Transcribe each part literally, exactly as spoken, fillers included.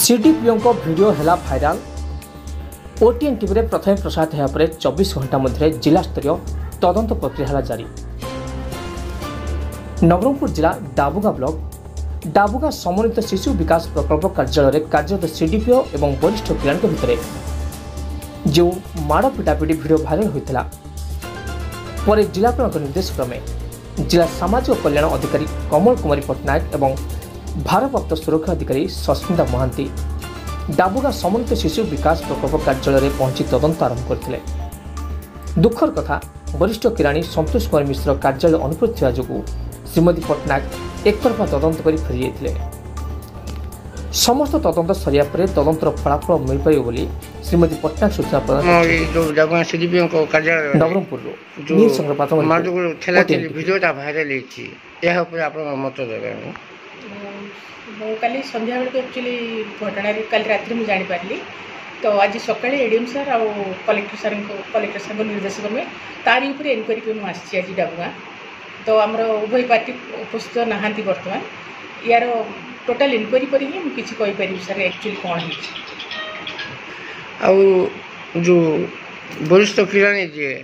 CDPO को video है viral. ओटीएन TV रे प्रथम प्रसारित होगा चौबीस घंटा मध्य जिला स्तरीय तदंत प्रक्रिया जारी। नवरंगपुर जिला डाबुगा ब्लॉक डाबुगा समन्वित शिशु विकास प्रकल्प कार्यालय कार्यरत सीडीपीओ और वरिष्ठ किराणी भितर जो माड़ पिटापिटी वीडियो भाइराल होता पर जिलापाल निर्देश क्रमे जिला सामाजिक कल्याण अधिकारी कमल कुमारी पट्टनायक और भारप्राप्त सुरक्षा अधिकारी सस्मिता महांती डाबुगा समन्वित शिशु विकास प्रकल्प कार्यालय पहुंची तदंत आरंभ करते। दुखर कथा वरिष्ठ किराणी संतोष कुमार मिश्र कार्यालय अनुपस्थित जो श्रीमती पट्टनायक एकतरफा तदंत कर फेरी जाते। समस्त तदंत सरिया पर तदंतर फलाफल मिल पारे बोली श्रीमती पट्टनायक सूचना प्रदान नवरंगपुर कल संध्या बेलू एक्चुअली घटना कल रात में जापारी। तो आज सका एडीएम सर आ कलेक्टर सर कलेक्टर सर निर्देश में तारी उपर एनक्वारी को मुझे आज डाबुगा। तो आमर उभय पार्टी उपस्थित नहांती बर्तमान यार टोटाल इनक्वारी पर ही मुझे किसी कहीपर सर एक्चुअली कौन है जो वरिष्ठ किराणी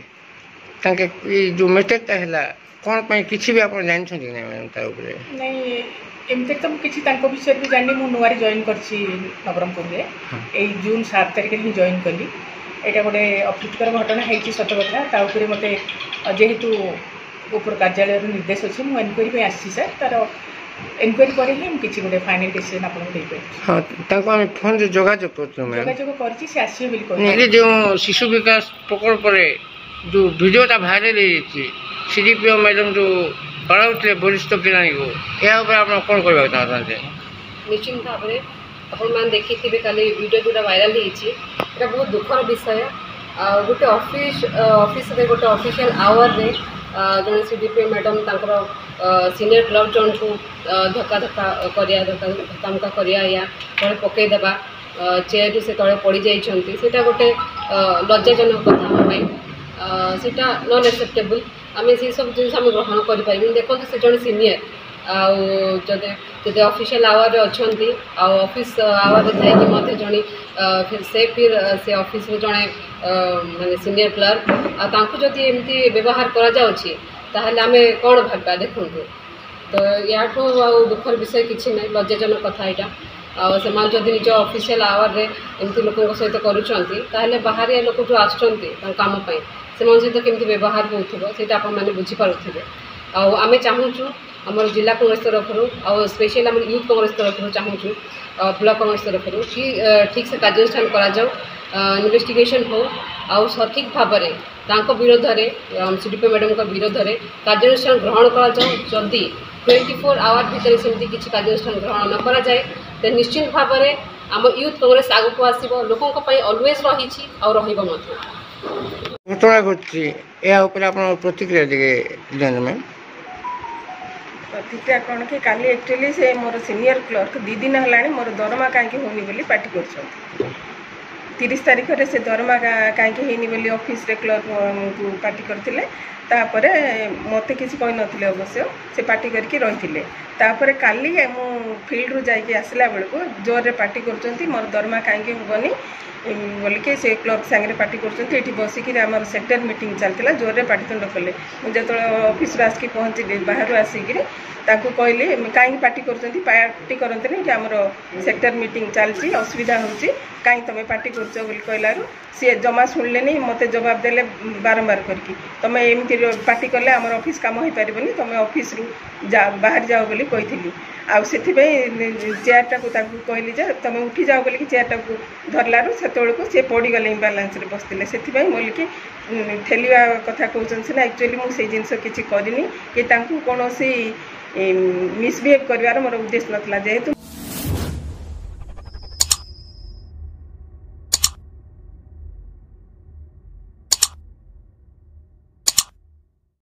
जी जो मिस्टेकटा है कौन पाई किसी भी आप जानते नहीं एमती तो मुझे विषय भी जानी मु नुआरी जॉइन करछि नवरंगपुर में यही जून सात तारिख में जॉइन कली। यहाँ गोटे अप्रीतिकर घटना है सत कथा ताऊपर मत जेहेतु ऊपर कार्यालय निर्देश अच्छे मुझे एनक्वारी आसी सर तार एनक्वारी पर ही किसी गोटे फाइनल डिसीजन आपको फोन जोगाजोग जोगाजोग कर जो शिशु विकास प्रकल्प जो वीडियोटा भाइराल सीडीपीओ मैडम जो पढ़ाऊे वरिष्ठ किराणी को या आप कौन करवा चाहते निश्चित भाव में आपने देखिए कल वीडियो जोटा भाइराल होता बहुत दुखर विषय। गोटे ऑफिस ऑफिस रे गोटे ऑफिशियल आवर रे जन सीडीपीओ मैडम सीनियर क्लर्क जन को धक्का धक्का करिया धक्का धक्का करिया या तले पकईदेवा चेयर से तले पड़ जाता गोटे लज्जाजनक कथा सेटा नॉन एक्सेप्टेबल आम से सब जिन ग्रहण कर देखो से जन सीनियर आदि ऑफिशियल आवर अच्छा ऑफिस आवर थी जड़े से फिर से ऑफिस जड़े माने सीनियर क्लर्क आदि एमती व्यवहार कर आम कौन भाबा देखूँ। तो या दुखर विषय किसी ना लज्जाजनक कथा यहाँ से जब निज ऑफिशियल आवर रे एमती लोक सहित करें बाहर लोक जो आसपाई से सहित केमती व्यवहार होता आपने बुझीपे। आम चाहूँ आम जिला कांग्रेस तरफ आ स्पेशल आम यूथ कांग्रेस तरफ चाहूँ ब्लॉक कांग्रेस तरफ कि ठीक से कार्यानुष्ठान करा इन्वेस्टिगेशन हो आउ सठिक भाव में विरोध में सीडीपीओ मैडम का विरोध में कार्यानुष्ठान ग्रहण करी ट्वेंटी फोर आवर भितर सेमती किसी कार्यानुष्ठान ग्रहण न करा जाए तो निश्चित भाव में आम यूथ कांग्रेस आगक आसो लोकों अलवेज रही घटना घटी प्रतिक्रिया में प्रतिक्रिया कौन कि काली एक्चुअली से मोर सीनियर क्लर्क दी दिन है मोर दरमा कहीं होनी बोली पार्टी कर तीस तारीख में से दरमा कहीं होनी बोली ऑफिस रे क्लर्क को पार्टी करते तापर मत किसी कही नथिले अवश्य से पार्टी करके रही तापर काली मु फील्ड रू जाके आसला बेलू जोर रे पार्टी कर मोर दरमा कहीं होनी बोलिके से क्लर्क सांगे पार्टी कर बसिक आम सेक्टर मीटिंग चलता जोर रे पार्टीतुंड कले मुझे जो ऑफिस आसिक पहुँचली बाहर आसिक कहली कहीं पार्टी कर पार्टी करते कि आमर सेक्टर मीटिंग चलती असुविधा होची कहीं तुम्हें पार्टी कर सी जमा शुणिले नहीं मत जवाब देले बारंबार करके तुम एमती पार्टी कले आम ऑफिस काम हो पारबनी तुम ऑफिस रू जा बाहर जाओ बोली कही आउ से चेयरटा को कहली तुम उठी जाओ बोलिकी चेयरटा को धरलार से सी पड़गले इम्बालांस बसते से बोलिकी ठेलिया कथा कहते सीना एक्चुअली मुझे जिनस किसी करनी कि कौन मिसबिहेव कर मोर उद्देश्य नाला जेहेतु